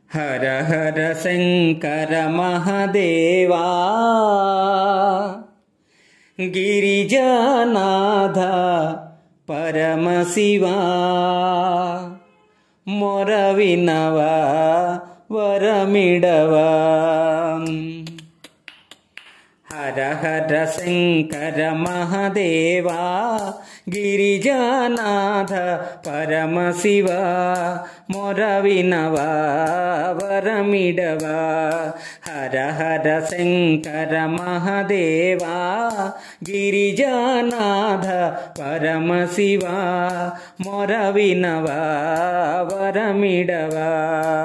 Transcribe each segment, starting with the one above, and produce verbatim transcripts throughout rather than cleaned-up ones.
हर हर शंकर महादेवा गिरिजानाथ परम शिवा मोर विनवा वरमिडवा। हर हर शंकर महादेवा गिरिजानाथ परम शिवा मोर विनवा वरमिडवा। हर हर शंकर महादेवा गिरिजानाथ परम शिवा मोर विनवा वरमिडवा।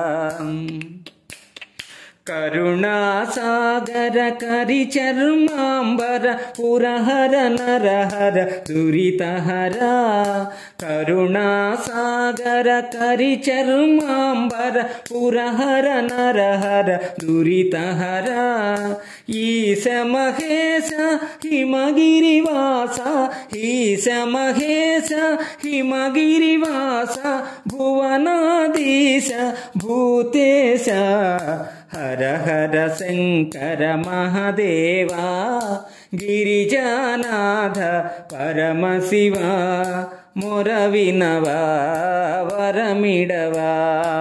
करुणा सागर करि चर्मांबर पुरहर नरहर दुरितहरा। करुणा सागर करि चर्मांबर पुरहर नरहर दुरितहरा। ईश महेश हिमगिरिवास ईश महेश हिमगिरिवास भुवनाधीश भूतेश। हर हर शंकर महादेवा गिरिजानाथ परम शिवा मोर विनवा वरमिडवा।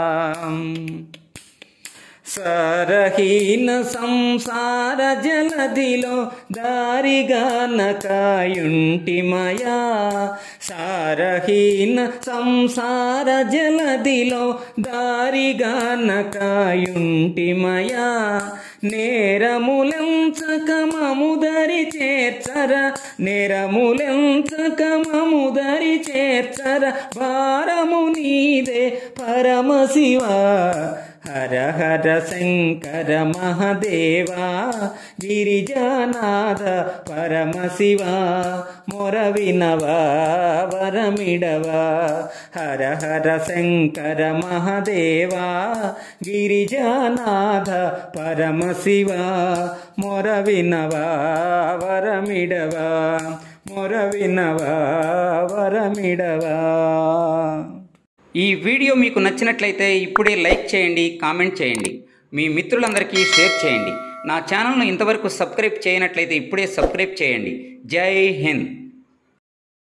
सरहीन संसार जलधिलो दारिगानकायुंटिमया। सारहीन संसार जलधिलो दारिगानकायुंटिमया। నేరములెంచక మముదరి చేర్చర నేరములెంచక మముదరి చేర్చర భారము నీదే పరమశివా। हर हर शंकर महादेवा गिरिजानाथ परम शिवा मोर विनवा वरमिडवा। हर हर शंकर महादेवा गिरिजानाथ परम शिवा मोर विनवा वरमिडवा मोर विनवा वरमिडवा। ఈ వీడియో మీకు నచ్చినట్లయితే ఇప్పుడే లైక్ చేయండి, కామెంట్ చేయండి, మీ మిత్రులందరికీ షేర్ చేయండి। నా ఛానల్ను ఇంతవరకు సబ్స్క్రైబ్ చేయనట్లయితే ఇప్పుడే సబ్స్క్రైబ్ చేయండి। జై హింద్।